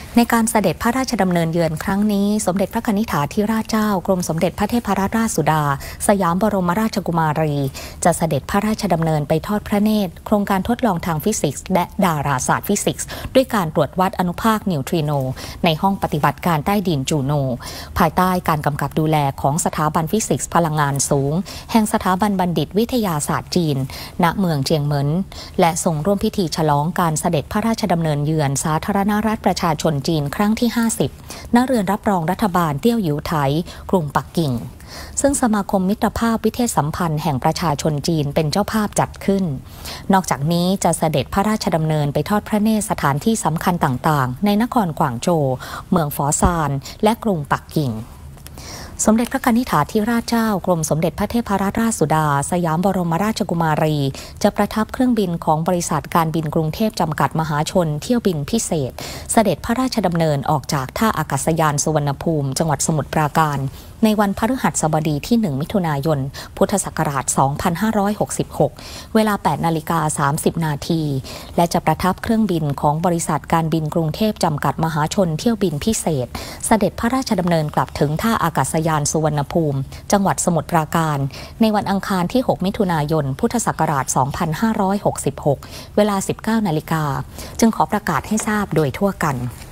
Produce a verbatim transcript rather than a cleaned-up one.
ในการเสด็จพระราชดำเนินเยือนครั้งนี้สมเด็จพระกนิษฐาธิราชเจ้ากรมสมเด็จพระเทพรัตนราชสุดาสยามบรมราชกุมารีจะเสด็จพระราชดำเนินไปทอดพระเนตรโครงการทดลองทางฟิสิกส์และดาราศาสตร์ฟิสิกส์ด้วยการตรวจวัดอนุภาคนิวทริโนในห้องปฏิบัติการใต้ดินจูโนภายใต้การกำกับดูแลของสถาบันฟิสิกส์พลังงานสูงแห่งสถาบันบัณฑิตวิทยาศาสตร์จีนณเมืองเจียงเหมินและทรงร่วมพิธีฉลองการเสด็จพระราชดำเนินเยือนสาธารณรัฐประชาชนจีนครั้งที่ห้าสิบณเรือนรับรองรัฐบาลเตี้ยวหยิวไถกรุงปักกิ่งซึ่งสมาคมมิตรภาพวิเทศสัมพันธ์แห่งประชาชนจีนเป็นเจ้าภาพจัดขึ้นนอกจากนี้จะเสด็จพระราชดำเนินไปทอดพระเนตรสถานที่สำคัญต่างๆในนครกวางโจวเมืองฝอซานและกรุงปักกิ่งสมเด็จพระกนิษฐาธิราชเจ้ากรมสมเด็จพระเทพรัตนราชสุดาสยามบรมราชกุมารีจะประทับเครื่องบินของบริษัทการบินกรุงเทพจำกัดมหาชนเที่ยวบินพิเศษเสด็จพระราชดำเนินออกจากท่าอากาศยานสุวรรณภูมิจังหวัดสมุทรปราการในวันพฤหัสบดีที่หนึ่งมิถุนายนพุทธศักราชสองพันห้าร้อยหกสิบหกเวลา แปดนาฬิกาสามสิบนาทีและจะประทับเครื่องบินของบริษัทการบินกรุงเทพจำกัดมหาชนเที่ยวบินพิเศษเสด็จพระราชดำเนินกลับถึงท่าอากาศยานสุวรรณภูมิจังหวัดสมุทรปราการในวันอังคารที่หกมิถุนายนพุทธศักราชสองพันห้าร้อยหกสิบหกเวลา สิบเก้านาฬิกาจึงขอประกาศให้ทราบโดยทั่วกัน